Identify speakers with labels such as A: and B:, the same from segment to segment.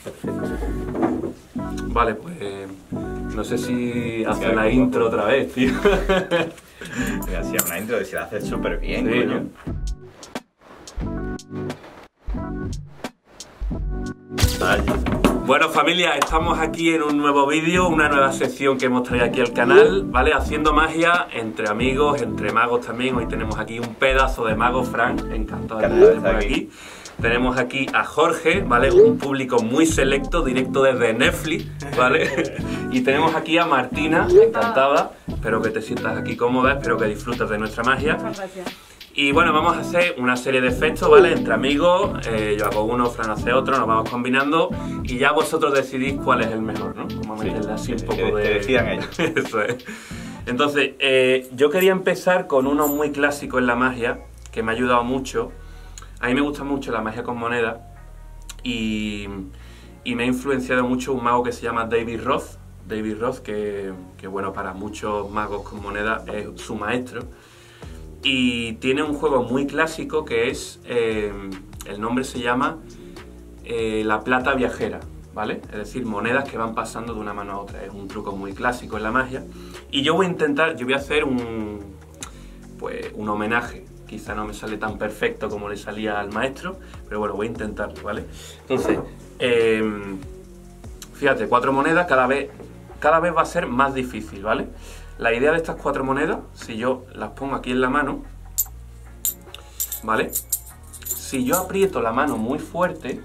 A: Vale, pues no sé si hace la intro otra vez, tío.
B: Mira, si una intro, si la haces súper bien,
A: Sí,
B: coño.
A: Bueno, familia, estamos aquí en un nuevo vídeo, una nueva sección que hemos traído aquí al canal, ¿vale? Haciendo magia entre amigos, entre magos también. Hoy tenemos aquí un pedazo de mago, Frank, encantado de tenerte por aquí. Tenemos aquí a Jorge, ¿vale? Un público muy selecto, directo desde Netflix, ¿vale? Y tenemos aquí a Martina, encantada. Espero que te sientas aquí cómoda, espero que disfrutes de nuestra magia.
C: Muchas gracias.
A: Y bueno, vamos a hacer una serie de efectos, ¿vale? Entre amigos, yo hago uno, Fran hace otro, nos vamos combinando y ya vosotros decidís cuál es el mejor, ¿no? Como meterle así un poco de...
B: Que decidan ellos.
A: Eso es. Entonces, yo quería empezar con uno muy clásico en la magia, que me ha ayudado mucho. A mí me gusta mucho la magia con moneda y me ha influenciado mucho un mago que se llama David Roth. David Roth, que bueno, para muchos magos con moneda es su maestro. Y tiene un juego muy clásico que es, el nombre se llama la plata viajera, ¿vale? Es decir, monedas que van pasando de una mano a otra. Es un truco muy clásico en la magia. Y yo voy a hacer un homenaje. Quizá no me sale tan perfecto como le salía al maestro, pero bueno, voy a intentarlo, ¿vale? Entonces, fíjate, 4 monedas, cada vez va a ser más difícil, ¿vale? La idea de estas 4 monedas, si yo las pongo aquí en la mano, ¿vale? Si yo aprieto la mano muy fuerte,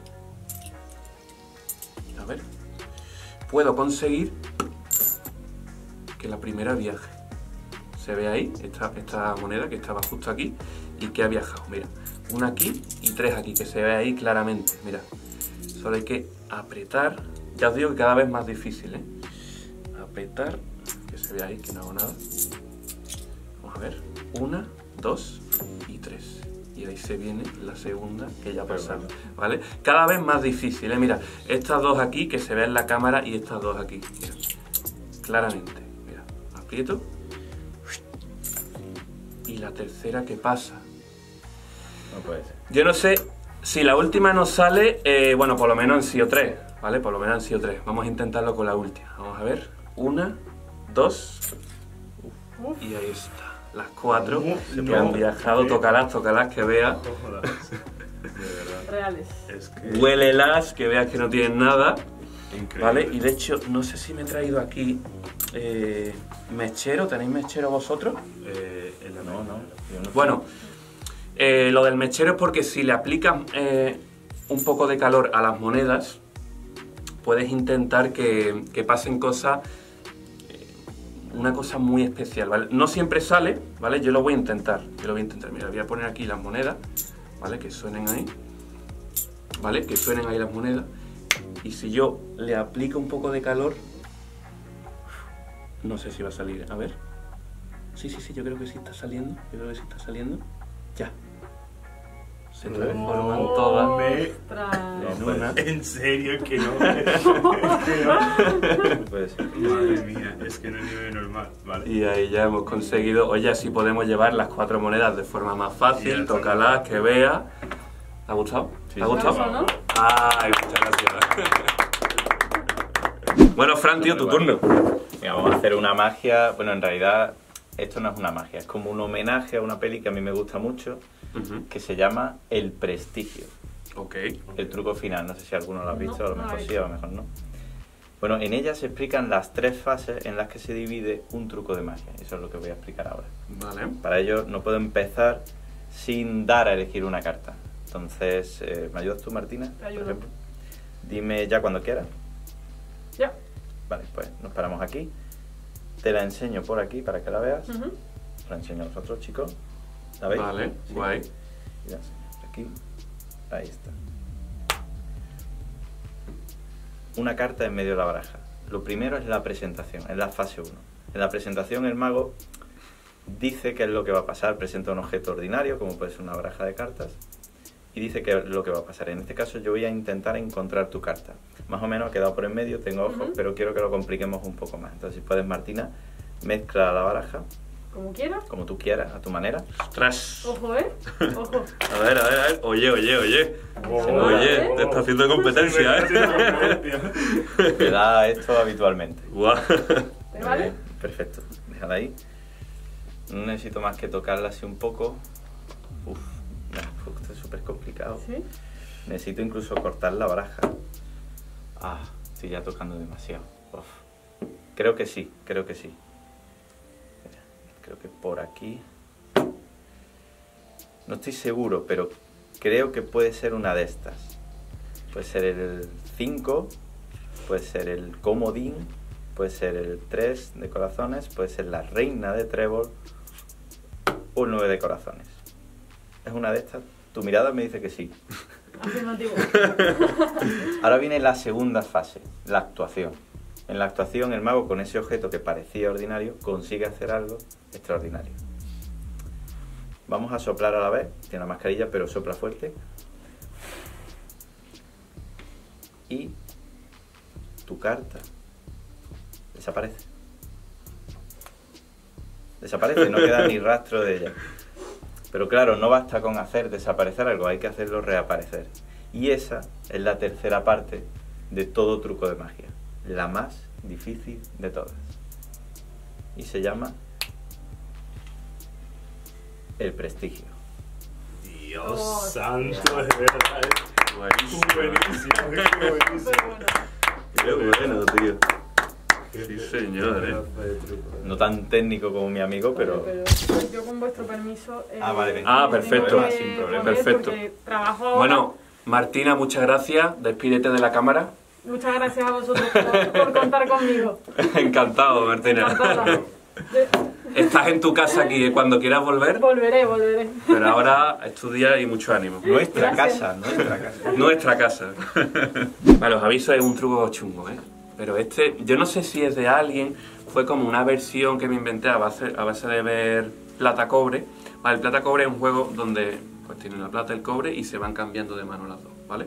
A: a ver, puedo conseguir que la primera viaje. Se ve ahí, esta moneda que estaba justo aquí y que ha viajado, mira, una aquí y 3 aquí, que se ve ahí claramente, mira. Solo hay que apretar, ya os digo que cada vez más difícil, ¿eh? Apretar, que se ve ahí que no hago nada. Vamos a ver, 1, 2 y 3. Y ahí se viene la segunda que ya ha pasado, ¿vale? Cada vez más difícil, ¿eh? Mira, estas 2 aquí que se ve en la cámara y estas 2 aquí, mira, claramente, mira, aprieto. Y la tercera que pasa.
B: No puede ser.
A: Yo no sé si la última nos sale, bueno, por lo menos han sido 3, ¿vale? Por lo menos han sido 3. Vamos a intentarlo con la última. Vamos a ver. 1, 2. Y ahí está. Las 4 que han viajado. Tócalas, que veas.
C: Reales.
D: Es que...
A: Huélelas, que veas que no tienen nada.
D: Increíble.
A: ¿Vale? Y de hecho, no sé si me he traído aquí mechero. ¿Tenéis mechero vosotros?
B: No.
A: Bueno, lo del mechero es porque si le aplicas un poco de calor a las monedas, puedes intentar que pasen cosas, una cosa muy especial, ¿vale? No siempre sale, ¿vale? Yo lo voy a intentar, Mira, voy a poner aquí las monedas, ¿vale? Que suenen ahí, ¿vale? Que suenen ahí las monedas. Y si yo le aplico un poco de calor, no sé si va a salir, a ver. Sí, yo creo que sí está saliendo. Ya. Se transforman todas en una.
D: En serio que no.
B: Pues,
D: Madre mía, es que no es nivel normal, ¿vale?
A: Y ahí ya hemos conseguido, oye, así podemos llevar las 4 monedas de forma más fácil,
D: Sí,
A: tócalas, que vea. ¿Te ha gustado?
B: Sí,
A: ¿Te ha gustado?
C: sí. ¿No?
A: Ay, muchas gracias. Bueno, Fran, tío, tu turno.
B: mira, vamos a hacer una magia. Bueno, en realidad esto no es una magia, es como un homenaje a una peli que a mí me gusta mucho, que se llama El Prestigio.
A: Ok.
B: El truco final, no sé si alguno lo ha visto, a lo
C: No,
B: mejor
C: no
B: sí, a lo mejor no. Bueno, en ella se explican las 3 fases en las que se divide un truco de magia. Eso es lo que voy a explicar ahora.
A: Vale.
B: Para ello no puedo empezar sin dar a elegir una carta. Entonces, ¿me ayudas tú, Martina?
C: Te ayudo.
B: Por ejemplo. Dime ya cuando quieras.
C: Ya.
B: Vale, pues nos paramos aquí. Te la enseño por aquí para que la veas. La enseño a los otros chicos. ¿La veis?
A: Vale,
B: Sí.
A: guay.
B: Y la enseño aquí. Ahí está. Una carta en medio de la baraja. Lo primero es la presentación, es la fase 1. En la presentación el mago dice qué es lo que va a pasar, presenta un objeto ordinario, como puede ser una baraja de cartas, y dice qué es lo que va a pasar. En este caso yo voy a intentar encontrar tu carta. Más o menos ha quedado por en medio, tengo ojos, pero quiero que lo compliquemos un poco más. Entonces si puedes, Martina, mezcla la baraja.
C: Como quieras.
B: como tú quieras, a tu manera.
A: ¡Ostras!
C: Ojo, ¿eh? Ojo.
A: A ver, a ver, a ver. Oye, oye, oye.
C: Oh,
A: Oye, te está haciendo competencia, ¿eh?
B: Te da esto habitualmente.
A: Guau.
C: ¿Te vale?
B: Bien, perfecto. Déjala ahí. No necesito más que tocarla así un poco. Uf, esto es súper complicado.
C: Sí.
B: Necesito incluso cortar la baraja. Ah, estoy ya tocando demasiado. Uf. Creo que sí, creo que sí. Mira, creo que por aquí. No estoy seguro, pero creo que puede ser una de estas. Puede ser el 5, puede ser el comodín, puede ser el 3 de corazones, puede ser la reina de trébol o el 9 de corazones. ¿Es una de estas? Tu mirada me dice que sí.
C: Afirmativo.
B: Ahora viene la segunda fase, la actuación. En la actuación el mago con ese objeto que parecía ordinario consigue hacer algo extraordinario. Vamos a soplar a la vez, tiene la mascarilla pero sopla fuerte. Y tu carta desaparece. Desaparece, no queda ni rastro de ella. Pero claro, no basta con hacer desaparecer algo, hay que hacerlo reaparecer. Y esa es la tercera parte de todo truco de magia. La más difícil de todas. Y se llama el prestigio.
D: Dios
C: Oh,
D: santo, de verdad.
A: Buenísimo.
D: Buenísimo.
C: Súper bueno.
A: Qué bueno, tío. Sí, señor,
B: No tan técnico como mi amigo, pero...
C: yo con vuestro permiso...
B: Ah, vale, venga.
A: Ah, perfecto.
C: tengo que
B: Sin problema.
C: poner
A: Perfecto.
C: porque trabajo ahora.
A: Bueno, Martina, muchas gracias. Despídete de la cámara.
C: Muchas gracias a vosotros por contar conmigo.
A: Encantado, Martina.
C: Encantada.
A: Estás en tu casa aquí, cuando quieras volver.
C: Volveré.
A: Pero ahora estudia y mucho ánimo.
B: Nuestra
C: Gracias.
B: casa, nuestra casa.
A: Nuestra casa. Vale, os aviso, es un truco chungo, ¿eh? Pero este, yo no sé si es de alguien, fue como una versión que me inventé a base de ver plata-cobre. Vale, el plata-cobre es un juego donde pues tienen la plata y el cobre y se van cambiando de mano las dos, ¿vale?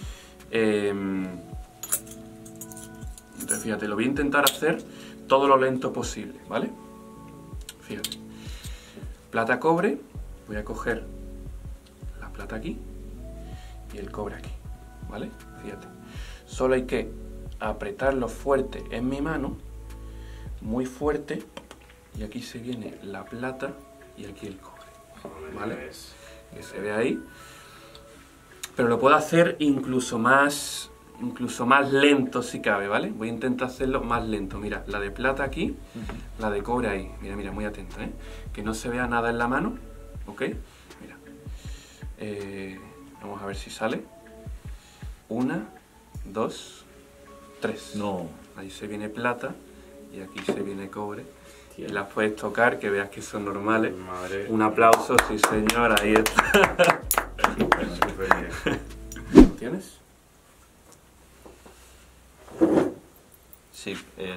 A: Entonces, fíjate, lo voy a intentar hacer todo lo lento posible, ¿vale? Fíjate. Plata-cobre, voy a coger la plata aquí y el cobre aquí, ¿vale? Fíjate. Solo hay que apretarlo fuerte en mi mano, muy fuerte, y aquí se viene la plata y aquí el cobre, ¿vale? Que se ve ahí. Pero lo puedo hacer incluso más lento si cabe, ¿vale? Voy a intentar hacerlo más lento. Mira, la de plata aquí, la de cobre ahí. Mira, mira, muy atenta, ¿eh? Que no se vea nada en la mano, ¿ok? Mira. Vamos a ver si sale. 1, 2, 3.
B: No.
A: Ahí se viene plata y aquí se viene cobre. Y las puedes tocar, que veas que son normales.
D: Madre.
A: Un aplauso, sí señor, ahí está.
D: Súper bien.
A: ¿Lo tienes?
B: Sí,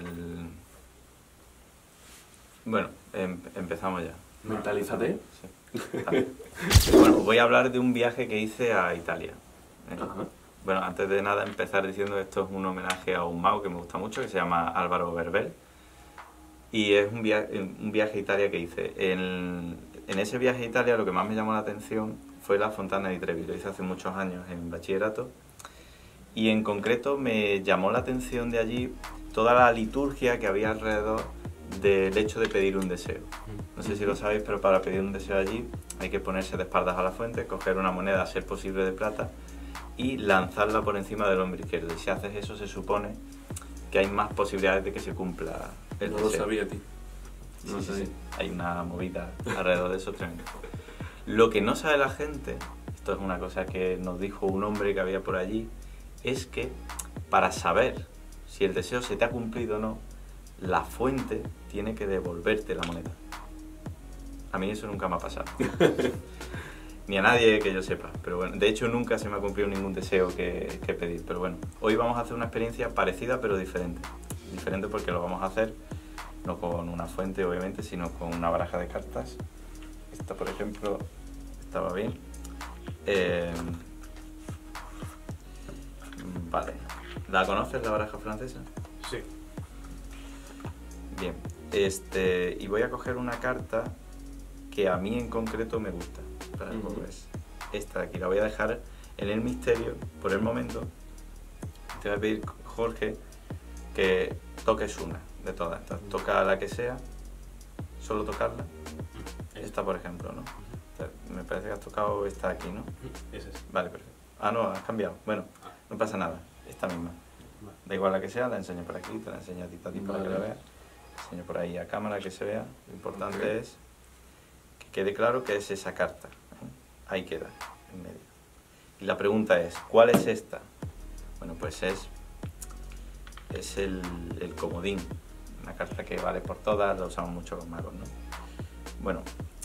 B: Bueno, empezamos ya.
A: Mentalízate.
B: Sí. Vale. Bueno, voy a hablar de un viaje que hice a Italia.
A: Ajá.
B: Bueno, antes de nada empezar diciendo que esto es un homenaje a un mago que me gusta mucho, que se llama Álvaro Berbel. Y es un viaje a Italia que hice. En ese viaje a Italia lo que más me llamó la atención fue la Fontana di Trevi. Lo hice hace muchos años en bachillerato. Y en concreto me llamó la atención de allí toda la liturgia que había alrededor del hecho de pedir un deseo. No sé si lo sabéis, pero para pedir un deseo allí hay que ponerse de espaldas a la fuente, coger una moneda a ser posible de plata y lanzarla por encima del hombro izquierdo. Y si haces eso se supone que hay más posibilidades de que se cumpla el
A: No
B: deseo.
A: lo sabía, tío. No lo
B: Sí,
A: sabía.
B: sí. Hay una movida alrededor de eso tremendo. Lo que no sabe la gente, esto es una cosa que nos dijo un hombre que había por allí, es que para saber si el deseo se te ha cumplido o no, la fuente tiene que devolverte la moneda. A mí eso nunca me ha pasado. Ni a nadie que yo sepa. Pero bueno, de hecho nunca se me ha cumplido ningún deseo que pedir. Pero bueno, hoy vamos a hacer una experiencia parecida pero diferente. Diferente porque lo vamos a hacer no con una fuente obviamente, sino con una baraja de cartas. Esta por ejemplo estaba bien. Vale. ¿La conoces, la baraja francesa?
D: Sí.
B: Bien. Y voy a coger una carta que a mí en concreto me gusta para el juego. Es esta de aquí. La voy a dejar en el misterio por el momento. Te voy a pedir, Jorge, que toques una de todas estas. Toca la que sea, solo tocarla. Esta, por ejemplo, ¿no? Me parece que has tocado esta aquí, ¿no?
D: Ese es.
B: Vale, perfecto. Ah, no, has cambiado. Bueno, no pasa nada. Esta misma. Da igual la que sea, la enseño por aquí, te la enseño a ti para que la veas. La enseño por ahí a cámara que se vea. Lo importante es que quede claro que es esa carta. Ahí queda, en medio. Y la pregunta es, ¿cuál es esta? Bueno, pues es el comodín. Una carta que vale por todas, la usamos mucho los magos, ¿no? Bueno,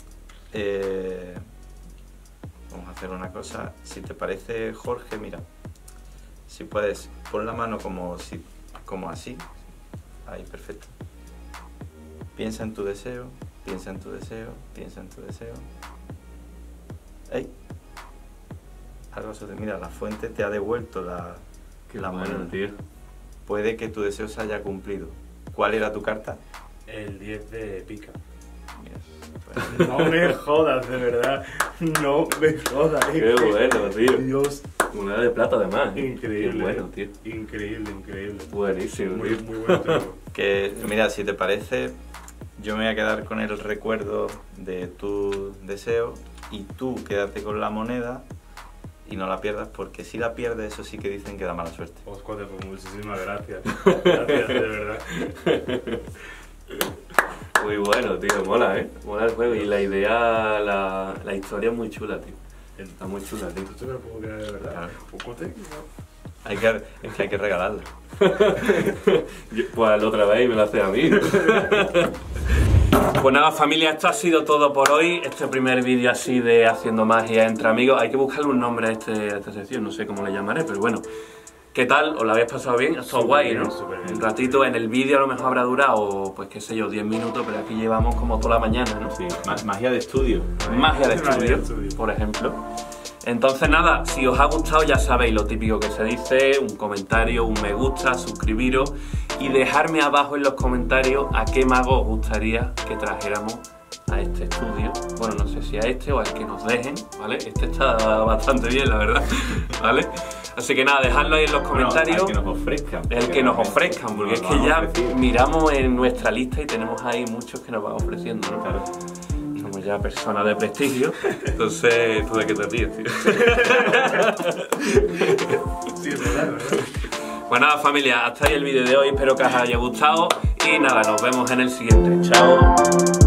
B: vamos a hacer una cosa. Si te parece, Jorge, mira, si puedes, pon la mano como así. Ahí, perfecto. Piensa en tu deseo, piensa en tu deseo, piensa en tu deseo. ¡Ey! Algo sucede. Mira, la fuente te ha devuelto la moneda.
A: tío.
B: Puede que tu deseo se haya cumplido. ¿Cuál era tu carta?
D: El 10 de pica.
B: Mira,
D: No me jodas, de verdad. No me jodas.
A: Qué bueno, tío.
D: Dios.
A: Una de plata además.
D: Increíble.
A: Qué bueno, tío.
D: Increíble, increíble.
A: Buenísimo,
D: Muy,
A: tío.
D: muy bueno. Tío.
B: que, mira, si te parece, yo me voy a quedar con el recuerdo de tu deseo y tú quédate con la moneda y no la pierdas, porque si la pierdes, eso sí que dicen que da mala suerte.
D: Oscar, pues muchísimas gracias. Gracias, de verdad.
A: Muy bueno, tío, mola, mola el juego y la idea, la historia es muy chula, tío. Está muy chula, tío.
D: Esto me lo puedo creer, de verdad.
B: Claro.
D: Un poco técnico.
B: Es que hay que regalarla.
A: Pues la otra vez me lo hace a mí. Pues nada, familia, esto ha sido todo por hoy. Este primer vídeo así de haciendo magia entre amigos. Hay que buscarle un nombre a esta sección, no sé cómo le llamaré, pero bueno. ¿Qué tal? ¿Os lo habéis pasado bien? Ha estado guay, ¿no?
D: Súper bien.
A: Un ratito, en el vídeo a lo mejor habrá durado, pues qué sé yo, 10 minutos, pero aquí llevamos como toda la mañana, ¿no?
B: Sí, magia de estudio.
A: Magia de
D: Magia de
A: estudio,
D: estudio.
A: por ejemplo. Entonces nada, si os ha gustado ya sabéis lo típico que se dice, un comentario, un me gusta, suscribiros y dejarme abajo en los comentarios a qué mago os gustaría que trajéramos a este estudio. Bueno, no sé si a este o al que nos dejen, ¿vale? Este está bastante bien, la verdad, ¿vale? Así que nada, dejadlo ahí en los comentarios.
B: Bueno, el que nos ofrezcan.
A: El que nos ofrezcan, porque es que ya miramos en nuestra lista y tenemos ahí muchos que nos van ofreciendo, ¿no?
B: Claro.
A: Somos ya personas de prestigio, entonces tú de qué te ríes, tío.
D: Sí, es verdad, ¿verdad?
A: Pues nada, familia, hasta ahí el vídeo de hoy, espero que os haya gustado y nada, nos vemos en el siguiente. Chao.